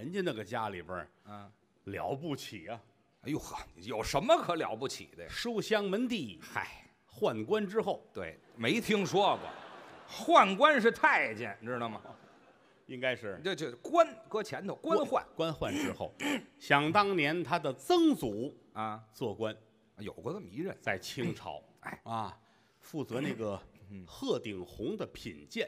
人家那个家里边嗯， 了不起啊， 哎呦呵，有什么可了不起的呀？ 书香门第， 嗨， 宦官之后对，没听说过，宦官是太监，知道吗？ 应该是这官搁前头，官宦官宦之后。想当年他的曾祖啊， 做官， 有过这么一任， 在清朝， 哎啊，负责那个鹤顶红的品鉴。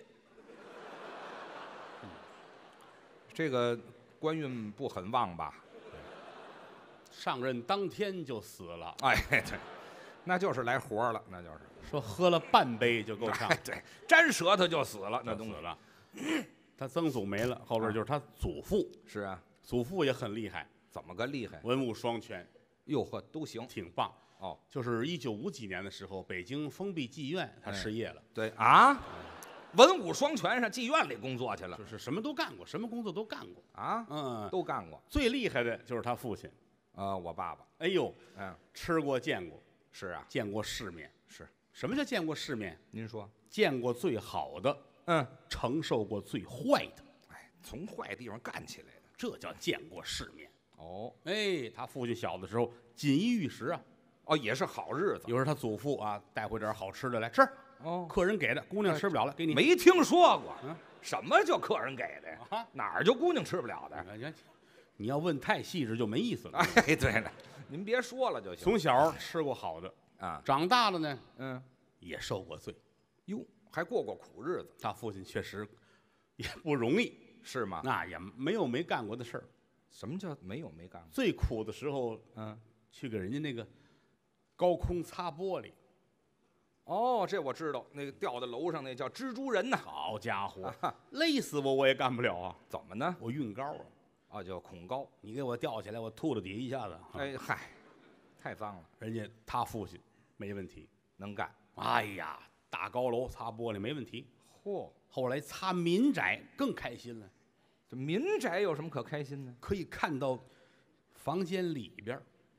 这个官运不很旺吧？ 上任当天就死了， 哎，对，那就是来活了，那就是。 说喝了半杯就够呛哎，，对，沾舌头就死了，那东西就死了。他曾祖没了，后边就是他祖父， 是啊， 祖父也很厉害， 怎么个厉害？ 文武双全， 哟呵，都行挺棒。 哦。 就是1950几年的时候，北京封闭妓院，他失业了， 对啊，文武双全，上妓院里工作去了就是什么都干过，什么工作都干过。 啊， 嗯， 都干过。 最厉害的就是他父亲。 我爸爸， 哎呦， 嗯， 吃过见过， 是啊， 见过世面。 是。 什么叫见过世面？ 您说， 见过最好的， 嗯， 承受过最坏的， 哎，从坏地方干起来的。 这叫见过世面。 哦哎，他父亲小的时候锦衣玉食啊， 哦，也是好日子。 有时候他祖父啊带回点好吃的来吃， 哦， 客人给的，姑娘吃不了了，给你。 没听说过。 嗯， 什么叫客人给的呀？ 啊， 哪儿就姑娘吃不了的？ 你要问太细致就没意思了。 哎，对了，您别说了就行。 从小吃过好的， 啊， 长大了呢嗯， 也受过罪。 哟，还过过苦日子， 他父亲确实也不容易， 是吗？ 那也没干过的事儿。 什么叫没干过？ 最苦的时候， 嗯， 去给人家那个高空擦玻璃。 哦，这我知道，那个吊在楼上那叫蜘蛛人呐。 好家伙，累死我也干不了啊！ 怎么呢？ 我运高啊， 哦，叫恐高。 你给我吊起来，我吐到底一下子。 哎嗨，太脏了， 人家他父亲没问题。 能干。 哎呀，大高楼擦玻璃没问题。 嚯， 后来擦民宅更开心了， 这民宅有什么可开心的？ 可以看到房间里边儿。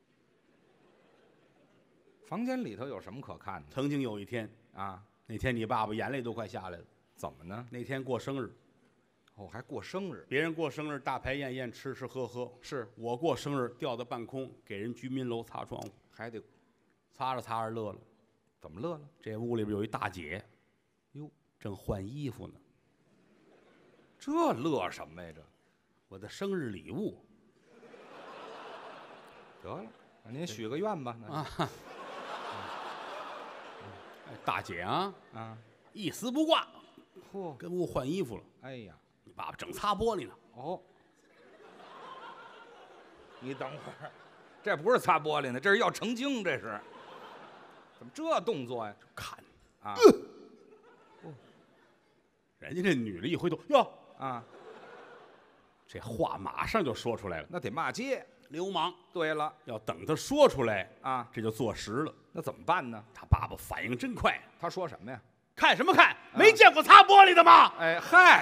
房间里头有什么可看的曾经有一天， 啊？ 那天你爸爸眼泪都快下来了。 怎么呢？ 那天过生日， 哦，还过生日？ 别人过生日大排宴宴，吃吃喝喝， 是， 我过生日吊到半空，给人居民楼擦窗户， 还得擦着擦着乐了。 怎么乐了？ 这屋里边有一大姐， 哟， 正换衣服呢。 这乐什么呀？这我的生日礼物得了，那您许个愿吧。那啊，大姐啊， 啊， 一丝不挂， 嚯， 跟屋换衣服了。 哎呀， 你爸爸正擦玻璃呢， 哦，你等会儿，这不是擦玻璃呢，这是要成精，这是。怎么这动作呀？ 看啊人家这女的一回头，哟， 啊， 这话马上就说出来了。 那得骂街。 流氓， 对了要等他说出来， 啊， 这就坐实了。 那怎么办呢？ 他爸爸反应真快， 他说什么呀？ 看什么看？没见过擦玻璃的吗？ 哎嗨，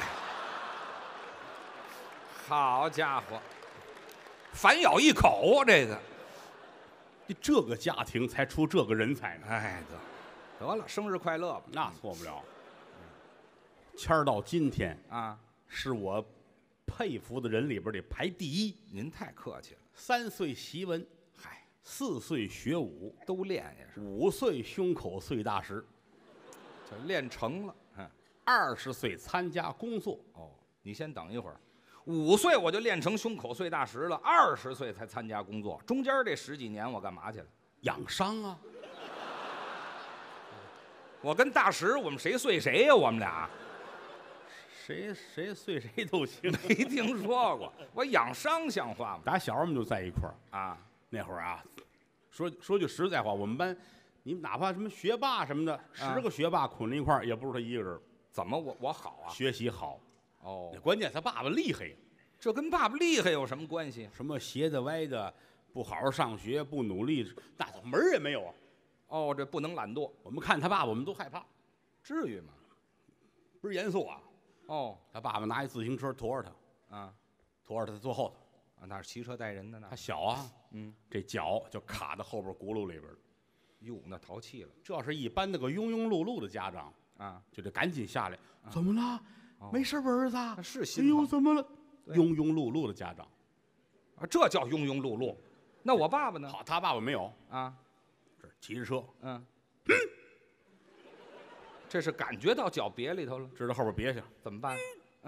好家伙，反咬一口啊这个。 这个家庭才出这个人才呢， 哎，得了，生日快乐吧。 那错不了。谦儿到今天啊， 是我佩服的人里边得排第一。 您太客气了。 3岁习文， 嗨， 4岁学武， 都练也是， 5岁胸口碎大石， 就练成了。嗯， 20岁参加工作。 哦，你先等一会儿。5岁我就练成胸口碎大石了，20岁才参加工作，中间这10几年我干嘛去了？ 养伤啊！ 我跟大石，我们谁碎谁呀？我们俩谁碎谁都行。 没听说过，我养伤像话吗？ 打小我们就在一块儿。 啊， 那会儿啊，说句实在话，我们班，你们哪怕什么学霸什么的，10个学霸捆在一块儿，也不是他一个人。 怎么我好啊？ 学习好， 哦， 关键他爸爸厉害呀。 这跟爸爸厉害有什么关系？ 什么斜的歪的，不好好上学，不努力，那门儿也没有啊。 哦，这不能懒惰， 我们看他爸爸，我们都害怕， 至于吗？ 不是严肃啊。 哦， 他爸爸拿一自行车驮着他， 啊， 驮着他坐后头， 啊，那是骑车带人的呢他。小啊， 嗯， 这脚就卡在后边轱辘里边了。 哟，那淘气了这要是一般那个庸庸碌碌的家长， 啊！ 就得赶紧下来。怎么了？ 哦没事吧，儿子？ 那是哎心疼呦，怎么了？ 庸庸碌碌的家长。 啊，这叫庸庸碌碌。那我爸爸呢？ 好，他爸爸没有， 啊， 这骑着车， 这是感觉到脚别里头了， 知道后边别下， 怎么办？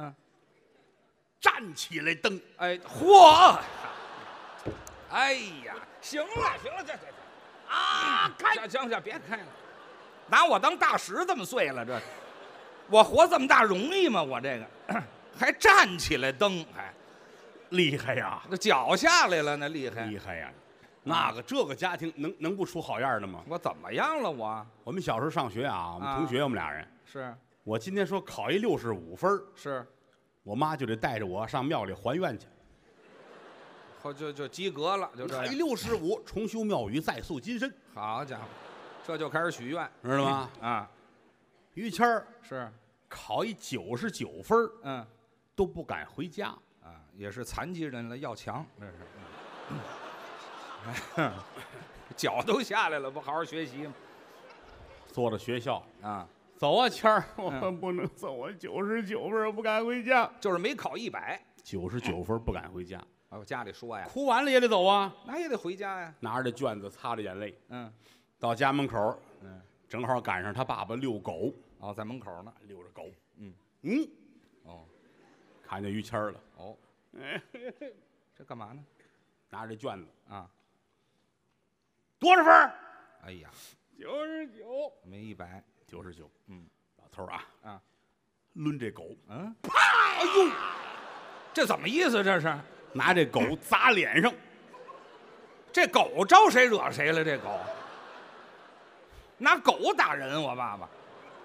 站起来蹬。 哎，嚯！哎呀，行了，这啊，行，别开了，拿我当大石这么碎了，这我活这么大容易吗？我这个还站起来蹬，还厉害呀， 那脚下来了，那厉害， 厉害呀！这个家庭能不出好样的吗？ 我怎么样了？ 我们小时候上学啊，我们同学我们俩人， 是我今天说考一65分， 是， 我妈就得带着我上庙里还愿去。 后就及格了，就这考一样。 65，重修庙宇，再塑金身， 好家伙，这就开始许愿， 知道吗？ 啊， 于谦儿是， 考一99分，都不敢回家。 啊，也是残疾人了，要强，这是，脚都下来了，不好好学习吗？ 坐到学校啊， 走啊，谦儿，我不能走啊，99分，我不敢回家。 就是没考100， 99分不敢回家， 我家里说呀， 哭完了也得走啊， 那也得回家呀。 拿着卷子擦着眼泪， 到到家门口，正好赶上他爸爸遛狗， 哦，在门口呢， 遛着狗， 哦， 看见于谦儿了， 哦，这干嘛呢？ 拿着这卷子啊， 多少分？ 哎呀 ，99， 没100， 99，老头儿啊， 抡这狗， 啪，哎呦，这怎么意思？这是拿这狗砸脸上， 这狗招谁惹谁了？这狗拿狗打人，我爸爸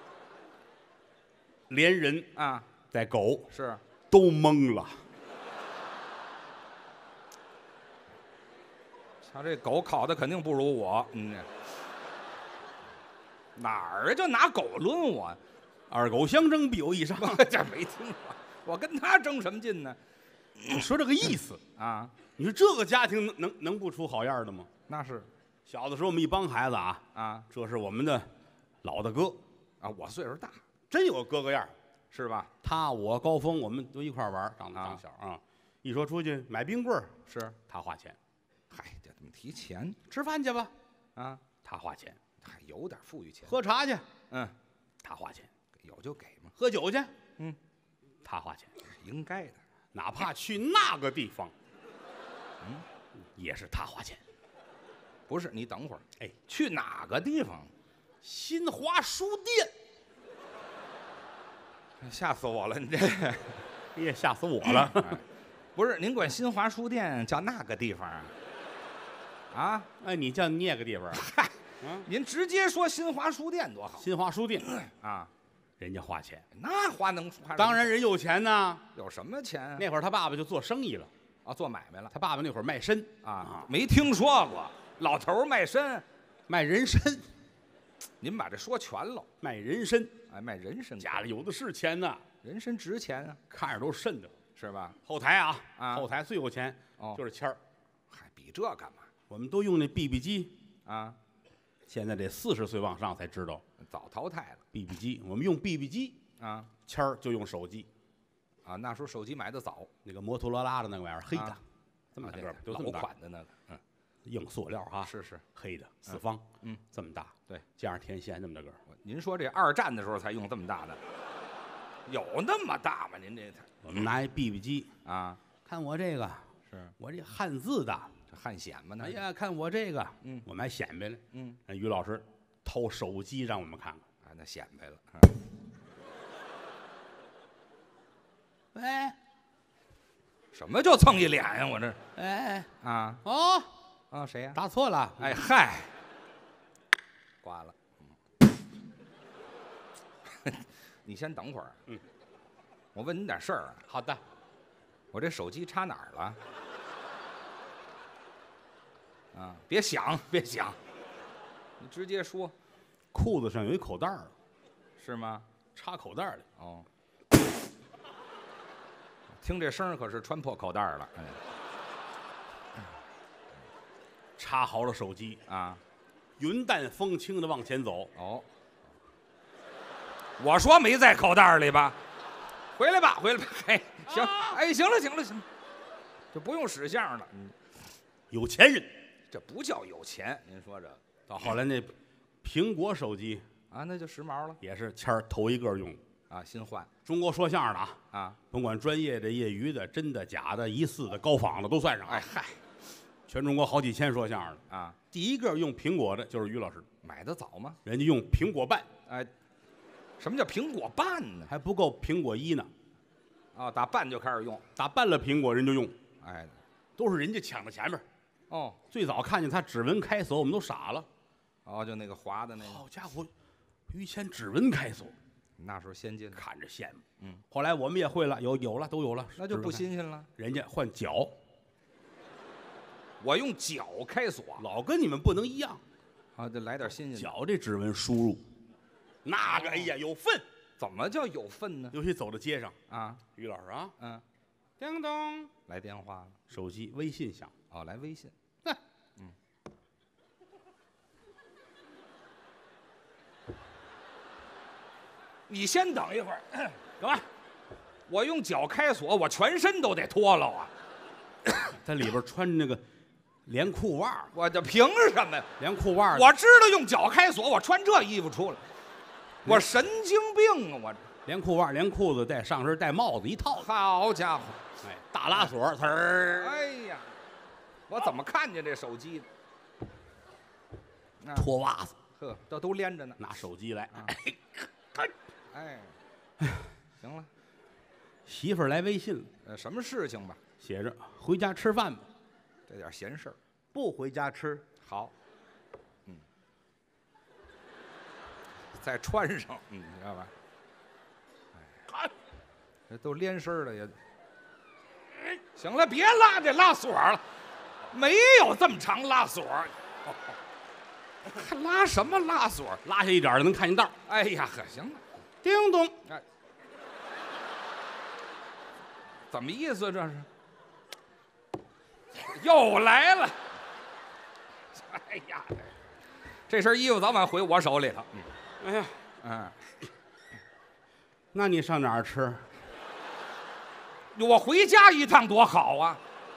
连人啊， 带狗是都懵了。 他这狗考的肯定不如我，哪儿啊？就拿狗抡我， 二狗相争，必有一伤。 这没听过，我跟他争什么劲呢？ 你说这个意思啊？ 你说这个家庭能不出好样的吗？ 那是小的时候我们一帮孩子啊， 这是我们的老大哥啊，我岁数大， 真有个哥哥样， 是吧？ 他我高峰我们都一块玩，长大小啊。一说出去买冰棍儿， 是他花钱。 嗨，这怎么提钱吃饭去吧， 啊？ 他花钱。 还有点富裕钱。 喝茶去，他花钱。 有就给嘛。 喝酒去，他花钱。 应该的。 哪怕去那个地方，也是他花钱。 不是，你等会儿， 哎， 去哪个地方？ 新华书店。 吓死我了！你这， 你也吓死我了。 不是，您管新华书店叫那个地方啊？啊？ 哎，你叫那个地方？ 嗨，您直接说新华书店多好。 新华书店啊， 人家花钱， 那花当然人有钱呐。 有什么钱啊？ 那会儿他爸爸就做生意了， 做买卖了。 他爸爸那会儿卖参啊，没听说过。老头卖参， 卖人参。 您把这说全了。 卖人参， 哎，卖人参， 家里有的是钱呐。 人参值钱啊， 看着都瘆得， 是吧？ 后台后台最有钱就是谦儿。 还比这干嘛？ 我们都用那 BB 机啊， 现在得40岁往上才知道， 早淘汰了。 BB 机，我们用 BB 机啊， 谦儿就用手机啊。那时候手机买的早， 那个摩托罗拉的那个玩意儿，黑的，这么大个儿，就这么大款的那个， 硬塑料是黑的4方，这么大， 对， 加上天线那么大个儿。 您说这2战的时候才用这么大的，有那么大吗？您这我们拿一 BB 机啊， 看我这个是我这汉字的， 这汉显吗？那哎呀，看我这个，我们还显摆了，让于老师掏手机让我们看看， 那显摆了。 喂， 什么叫蹭一脸呀？我这， 哎啊，谁呀？ 打错了， 哎嗨，挂了。你先等会儿，我问你点事儿啊。 好的， 我这手机插哪儿了？啊，别想，别想，你直接说。 裤子上有一口袋儿， 是吗？ 插口袋里。 哦，听这声可是穿破口袋了。哎， 插好了手机啊， 云淡风轻的往前走。 哦，我说没在口袋里吧？ 回来吧，回来吧。嘿，行，哎，行了，行了，行了，就不用使相了。 有钱人。 这不叫有钱，您说这到后来那苹果手机啊，那就时髦了也是谦儿头一个用。 啊，新换中国说相声的啊， 甭管专业的、业余的、真的、假的、疑似的、高仿的都算上。 哎嗨， 全中国好几千说相声的啊， 第一个用苹果的就是于老师， 买的早吗？ 人家用苹果半， 哎，什么叫苹果半呢？ 还不够苹果一呢， 啊，打半就开始用， 打半了苹果人就用， 哎， 都是人家抢在前面。 哦最早看见他指纹开锁，我们都傻了。 哦，就那个滑的那个， 好家伙，于谦指纹开锁， 那时候先进， 看着羡慕。 嗯， 后来我们也会了，有了，都有了， 那就不指纹开新鲜了。 人家换脚， 我用脚开锁， 老跟你们不能一样。 啊，得来点新鲜的。 脚这指纹输入，那个哎呀有分。 怎么叫有份呢？ 尤其走到街上， 啊， 于老师啊， 嗯， 叮咚， 来电话了， 手机微信响， 哦，来微信，你先等一会儿， 干嘛？ 我用脚开锁，我全身都得脱了啊！ 在里边穿那个连裤袜， 我这凭什么呀？ 连裤袜， 我知道用脚开锁，我穿这衣服出来，我神经病啊！我这连裤袜、连裤子带上身带帽子一套， 好家伙！ 哎，大拉锁，呲儿， 哎呀，我怎么看见这手机的？ 脱袜子， 呵，这都连着呢。 拿手机来， 哎，行了， 媳妇儿来微信了， 什么事情吧？ 写着回家吃饭吧， 这点闲事儿。 不回家吃， 好，再穿上，你知道吧？哎，这都连身儿了也。行了，别拉这拉锁了，没有这么长拉锁，还拉什么拉锁？ 拉下一点儿就能看见道儿。 哎呀呵，行了， 叮咚， 哎，怎么意思这是？又来了！哎呀，这身衣服早晚回我手里头。 哎呀， 嗯， 那你上哪儿吃？ 我回家一趟多好啊！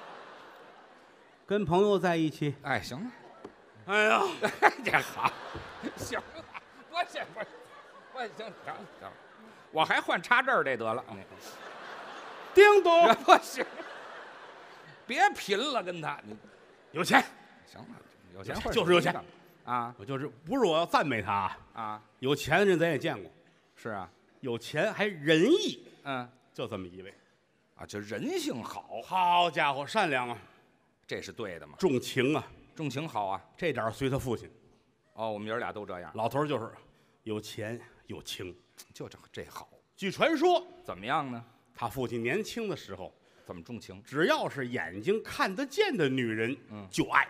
跟朋友在一起。 哎，行了， 哎呀， 这好，行了，不行，行，我还换插这儿这得了。 叮咚， 不行，别贫了，跟他你有钱， 行了，有钱就是有钱啊！ 我就是不是我要赞美他啊， 有钱的人咱也见过， 是啊， 有钱还仁义，就这么一位啊，就人性好， 好家伙，善良啊， 这是对的嘛， 重情啊， 重情好啊。 这点随他父亲。 哦，我们爷俩都这样， 老头就是有钱有情， 就这好。 据传说， 怎么样呢？ 他父亲年轻的时候， 怎么重情？ 只要是眼睛看得见的女人，就爱。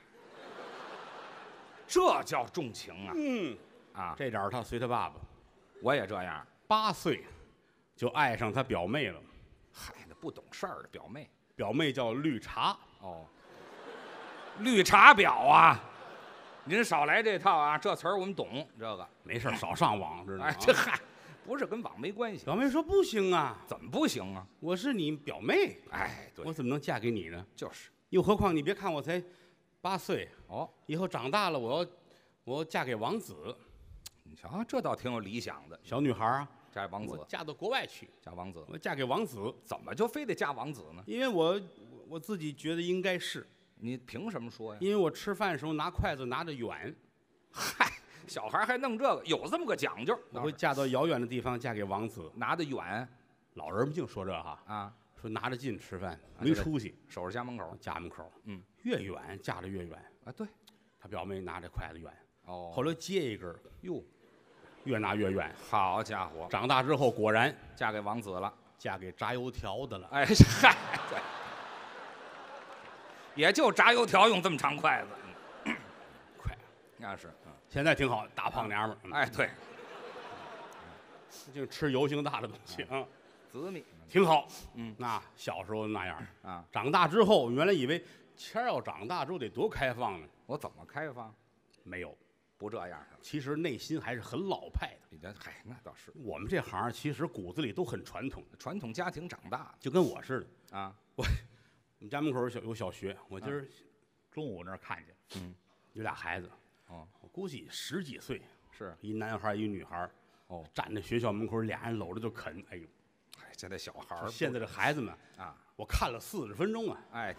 这叫重情啊！啊， 这点儿他随他爸爸， 我也这样 ，8岁就爱上他表妹了。 嗨，那不懂事儿的表妹， 表妹叫绿茶。 哦，绿茶婊啊！您少来这套啊，这词儿我们懂。这个没事，少上网，知道吗？ 哎，这嗨，不是跟网没关系。 表妹说不行啊， 怎么不行啊？ 我是你表妹， 哎，对， 我怎么能嫁给你呢？ 就是， 又何况你别看我才8岁， 哦， 以后长大了我要嫁给王子。 你瞧，这倒挺有理想的。 小女孩啊， 嫁王子， 嫁到国外去， 嫁王子， 我嫁给王子， 怎么就非得嫁王子呢？ 因为我自己觉得应该是。 你凭什么说呀？ 因为我吃饭的时候拿筷子拿得远。 嗨，小孩还弄这个，有这么个讲究。 我会嫁到遥远的地方，嫁给王子。 拿得远， 老人们净说这哈啊， 说拿着近吃饭没出息， 守着家门口， 家门口，越远嫁得越远啊。对， 他表妹拿着筷子远， 哦， 后来接一根， 哟， 越拿越远。 好家伙， 长大之后果然嫁给王子了， 嫁给炸油条的了。 哎嗨，对，也就炸油条用这么长筷子， 快， 那是， 现在挺好，大胖娘们儿。 哎，对， 就吃油性大的东西啊， 紫米挺好。那小时候那样啊， 长大之后，原来以为谦儿要长大之后得多开放呢。 我怎么开放？ 没有， 不这样是吧？ 其实内心还是很老派的。 你这嗨，那倒是我们这行其实骨子里都很传统， 传统家庭长大就跟我似的。 啊。 我们家门口有小学，我今儿中午那儿看见，有俩孩子， 哦， 我估计10几岁， 是一男孩一女孩， 哦， 站在学校门口，俩人搂着就啃。哎呦， 哎，现在小孩儿现在这孩子们啊， 我看了40分钟啊！ 哎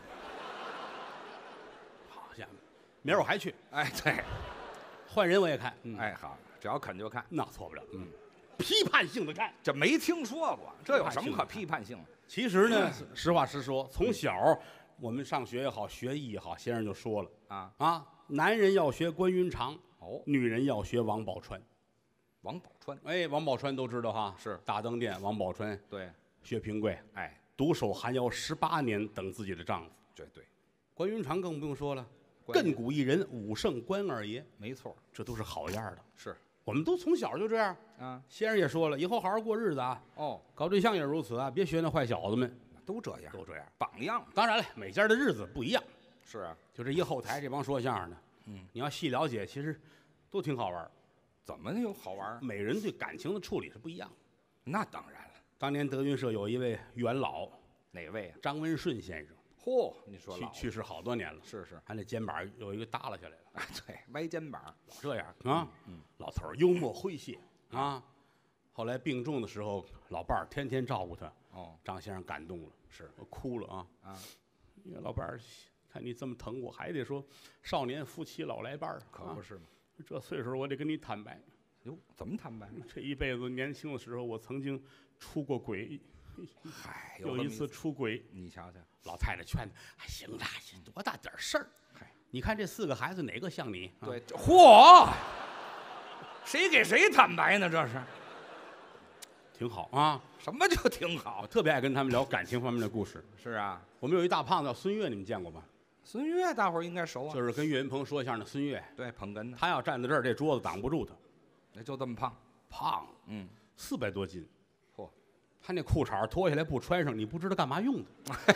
好家伙，明儿我还去， 哎对， 换人我也看。 哎好，只要啃就看， 那错不了。批判性的看。 这没听说过，这有什么可批判性的？ 其实呢，实话实说，从小我们上学也好，学艺也好，先生就说了男人要学关云长， 哦， 女人要学王宝钏。 王宝钏， 哎，王宝钏都知道哈， 是大灯店王宝钏， 对， 薛平贵， 哎， 独守寒窑18年等自己的丈夫。 对对， 关云长更不用说了， 关亘古一人，武圣关二爷， 没错， 这都是好样的。 是我们都从小就这样。 啊， 先生也说了，以后好好过日子啊， 哦， 搞对象也如此啊，别学那坏小子们， 都这样， 都这样。 榜样当然了，每家的日子不一样。 是啊， 就这一后台这帮说相声的，你要细了解，其实都挺好玩。 怎么有好玩？ 每人对感情的处理是不一样的。 那当然了， 当年德云社有一位元老， 哪位啊？ 张文顺先生， 嚯，你说老去世好多年了， 是是， 他那肩膀有一个耷拉下来了， 哎对，歪肩膀， 老这样啊。老头儿幽默诙谐啊。后来病重的时候，老伴儿天天照顾他。 哦， 张先生感动了， 是我哭了啊。老伴儿看你这么疼我，还得说少年夫妻老来伴儿， 可不是吗？ 这岁数我得跟你坦白， 哟，怎么坦白？ 这一辈子年轻的时候我曾经出过轨， 嗨， 有一次出轨， 你瞧瞧， 老太太劝他，哎，行了，这多大点事儿？ 嗨， 你看这4个孩子哪个像你？ 对，嚯，谁给谁坦白呢？这是挺好啊。 什么就挺好我？特别爱跟他们聊感情方面的故事。 是啊， 我们有一大胖子叫孙越，你们见过吗？ 孙越大伙儿应该熟啊， 就是跟岳云鹏说相声的孙越。 对，捧哏的， 他要站在这儿，这桌子挡不住他， 那就这么胖， 胖，400多斤。 嚯， 他那裤衩脱下来不穿上，你不知道干嘛用的。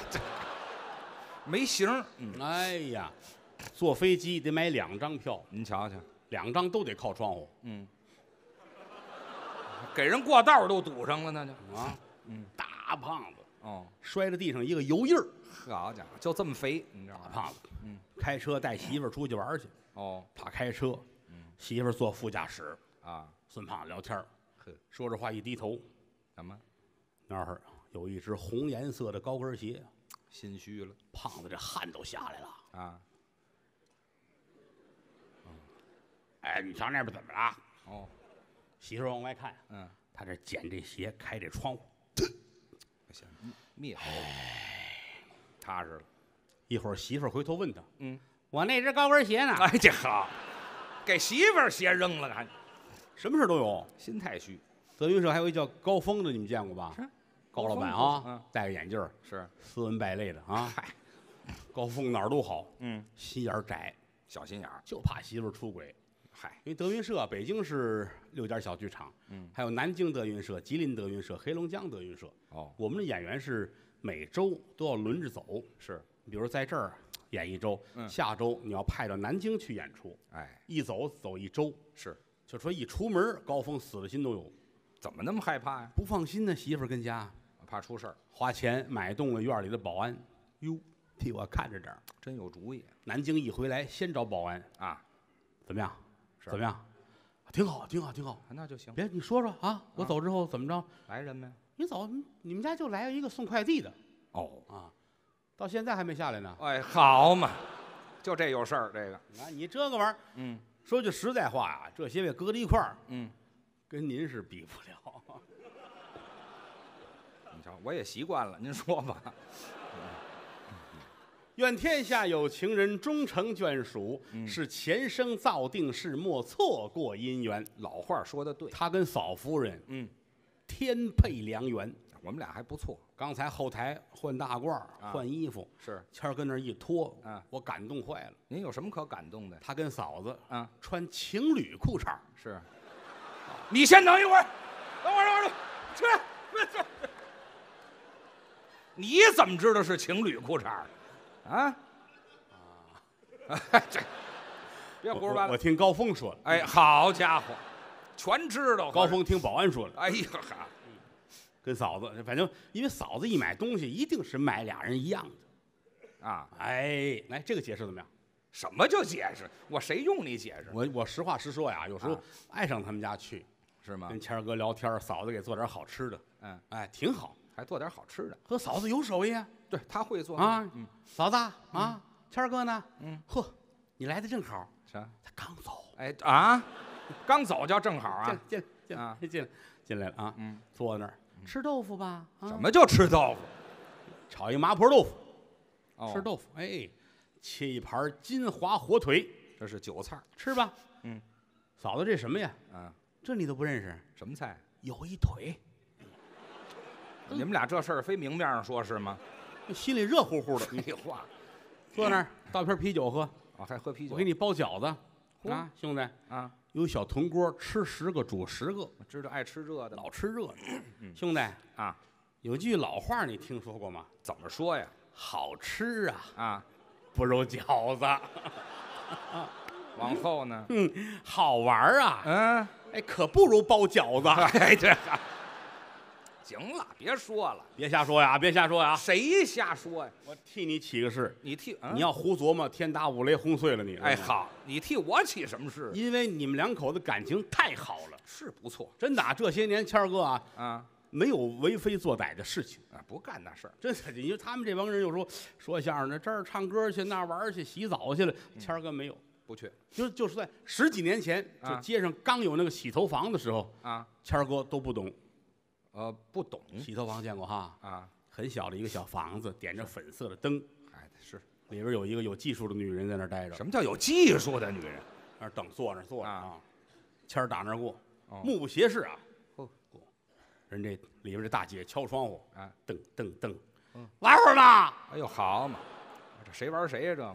没型儿。 哎呀，坐飞机得买2张票您瞧瞧， ，2张都得靠窗户给人过道都堵上了，那就啊。大胖子哦， 摔在地上一个油印儿。 好家伙，就这么肥，你知道吗？ 大胖子，开车带媳妇儿出去玩去， 哦， 他开车，媳妇儿坐副驾驶， 啊， 孙胖子聊天儿呵， 说着话一低头， 怎么那儿有一只红颜色的高跟鞋， 心虚了胖子这汗都下来了。 啊？ 哎，你瞧那边怎么了？ 哦， 媳妇儿往外看，他这捡这鞋，开这窗户， 行，灭火，踏实了。 一会儿媳妇儿回头问他，我那只高跟鞋呢？ 哎，这好，给媳妇儿鞋扔了，还什么事都有。 心太虚。 德云社还有一叫高峰的，你们见过吧？ 是高老板高峰啊，戴个眼镜儿， 是， 斯文败类的啊。 嗨， 高峰哪儿都好，心眼儿窄， 小心眼儿。 就怕媳妇儿出轨。 嗨， 因为德云社北京是6家小剧场，还有南京德云社、吉林德云社、黑龙江德云社。 哦， 我们的演员是每周都要轮着走， 是， 比如在这儿演1周，下周你要派到南京去演出， 哎， 一走1周， 是， 就说一出门，高峰死了心都有， 怎么那么害怕呀？ 不放心呢。媳妇儿跟家怕出事儿， 花钱买动了院里的保安，哟，替我看着点儿。 真有主意南京一回来，先找保安， 啊！ 怎么样？ 是怎么样？挺好，挺好，挺好。 那就行。 别，你说说啊，我走之后怎么着？ 来人没？ 你走，你们家就来一个送快递的哦， 啊，到现在还没下来呢。 哎，好嘛，就这有事儿，这个， 啊，你这个玩意儿，说句实在话呀，这些位搁在一块儿，跟您是比不了。 你瞧，我也习惯了，您说吧。 愿天下有情人终成眷属，是前生造定事，莫错过姻缘。 老话说的对， 他跟嫂夫人，天配良缘。 我们俩还不错。 刚才后台换大褂儿、换衣服， 是谦儿跟那儿一脱， 我感动坏了。 您有什么可感动的？ 他跟嫂子啊穿情侣裤衩， 是，你先等一会儿，等会儿，去，你怎么知道是情侣裤衩啊？这别胡说八道。 我听高峰说的。 哎，好家伙，全知道。 高峰听保安说的。 哎呀哈， 跟嫂子，反正因为嫂子一买东西，一定是买俩人一样的。 啊， 哎，来这个解释怎么样？ 什么叫解释？我谁用你解释？ 我实话实说呀，有时候爱上他们家去， 是吗？ 跟谦儿哥聊天，嫂子给做点好吃的， 嗯， 哎，挺好， 还做点好吃的。 和嫂子有手艺啊。 对他会做啊， 嗯， 嫂子啊，谦儿哥呢？ 嗯， 呵，你来的正好， 啥？ 他刚走， 哎啊，刚走就正好啊。 进来了啊， 嗯， 坐在那儿吃豆腐吧。 什么叫吃豆腐？ 炒一麻婆豆腐， 哦吃豆腐，哎，切一盘金华火腿， 这是韭菜。 吃吧。 嗯， 嫂子这什么呀？ 啊， 这你都不认识？ 什么菜？ 有一腿， 你们俩这事儿非明面上说是吗？ 心里热乎乎的。 废话， 坐那儿倒瓶啤酒喝， 啊，还喝啤酒？ 我给你包饺子嚯啊，兄弟， 啊， 有小铜锅，吃10个煮10个， 我知道爱吃热的。 老吃热的。兄弟啊， 有句老话你听说过吗？ 怎么说呀？ 好吃啊， 啊， 不如饺子。 往后呢？ 好玩啊， 嗯， 哎，可不如包饺子。 哎，这行了，别说了， 别瞎说呀，别瞎说呀！ 谁瞎说呀？ 我替你起个誓， 你替你要胡琢磨，天打五雷轰碎了你。 哎，好，你替我起什么事？ 因为你们两口子感情太好了， 是不错真的啊。这些年，谦儿哥啊， 啊没有为非作歹的事情。 啊，不干那事儿。 真的，因为他们这帮人有时候说相声的，这儿唱歌去，那儿玩去，洗澡去了。谦儿哥没有， 不去就是在10几年前， 啊就街上刚有那个洗头房的时候， 啊， 谦儿哥都不懂。 不懂洗头房见过哈？ 啊， 很小的一个小房子，点着粉色的灯， 哎，是里边有一个有技术的女人在那儿待着。 什么叫有技术的女人？ 那儿等坐着坐着啊啊，谦儿打那儿过， 哦目不斜视啊。 哦人这里边这大姐敲窗户， 啊， 噔噔噔， 嗯玩会儿嘛。 哎呦，好嘛，这谁玩谁呀？这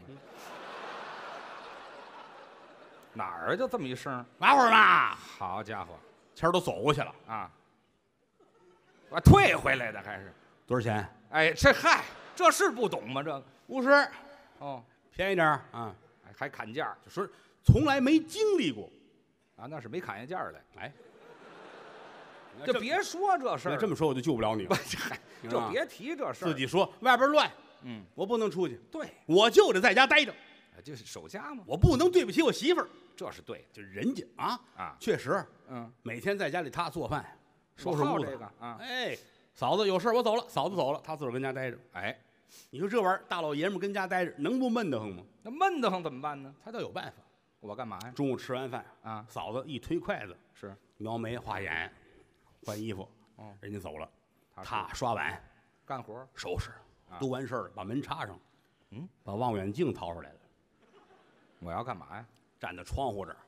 哪儿就这么一声？ 玩会儿嘛。 好家伙谦儿都走过去了， 啊！我退回来的还是？ 多少钱哎，这嗨，这是不懂吗？这个 ？50， 哦， 便宜点儿啊。 还砍价就说从来没经历过， 啊？那是没砍下价来。 哎， 就别说这事儿。 这么说我就救不了你了。 嗨，就别提这事儿。 自己说外边乱， 嗯， 我不能出去， 对， 我就得在家待着， 就是守家嘛， 我不能对不起我媳妇儿。 这是对的就人家啊， 啊。 确实嗯， 每天在家里他做饭，收拾我好屋子这个啊。 哎，嫂子有事儿我走了，嫂子走了，他自个儿跟家待着。 哎， 你说这玩意儿，大老爷们儿跟家待着，能不闷得慌吗？ 那闷得慌怎么办呢？ 他倒有办法。 我干嘛呀？ 中午吃完饭啊， 嫂子一推筷子， 是描眉画眼，换衣服， 哦人家走了， 他他刷碗干活收拾， 啊都完事儿了，把门插上， 嗯， 把望远镜掏出来了， 我要干嘛呀？ 站在窗户这儿，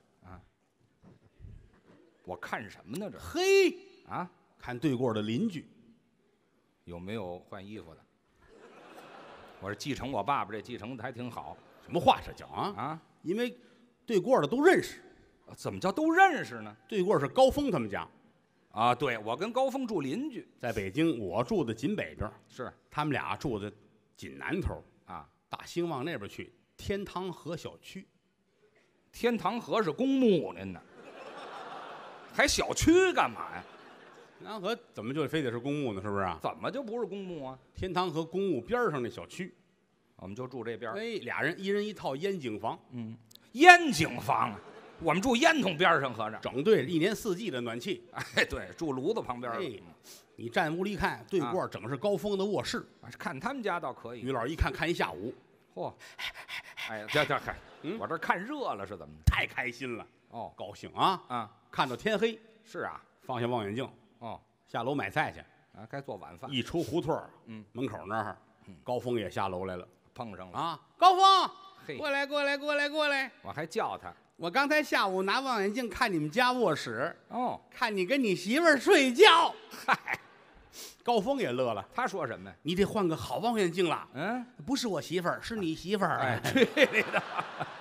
我看什么呢？这嘿， 啊， 看对过的邻居， 有没有换衣服的？我是继承我爸爸这继承的还挺好什么话这叫啊？ 啊。 因为对过的都认识， 怎么叫都认识呢？ 对过是高峰他们家， 啊，对，我跟高峰住邻居。 在北京，我住的紧北边， 是他们俩住的紧南头， 啊， 大兴往那边去，天堂河小区。 天堂河是公墓，您呢？还小区干嘛呀？ 天堂河怎么就非得是公墓呢？是不是啊？ 怎么就不是公墓啊？ 天堂河公墓边上那小区， 我们就住这边。 哎，俩人一人一套烟景房， 嗯，烟景房啊，我们住烟囱边上，合着。 整对一年四季的暖气。 哎，对，住炉子旁边了。 哎，你站屋里一看，对过整是高峰的卧室。 看他们家倒可以。 于老师一看看一下午， 嚯，哎呀，这嗨，我这看热了是怎么的？ 太开心了， 哦高兴啊！ 啊， 看到天黑， 是啊， 放下望远镜， 哦下楼买菜去。 啊，该做晚饭。 一出胡同儿，门口那儿，高峰也下楼来了碰上了， 啊！高峰， 嘿过来，过来，过来，过来！ 我还叫他。 我刚才下午拿望远镜看你们家卧室， 哦， 看你跟你媳妇儿睡觉。嗨，高峰也乐了， 他说什么呀？ 你得换个好望远镜了。 嗯， 不是我媳妇儿，是你媳妇儿。 哎，去你的！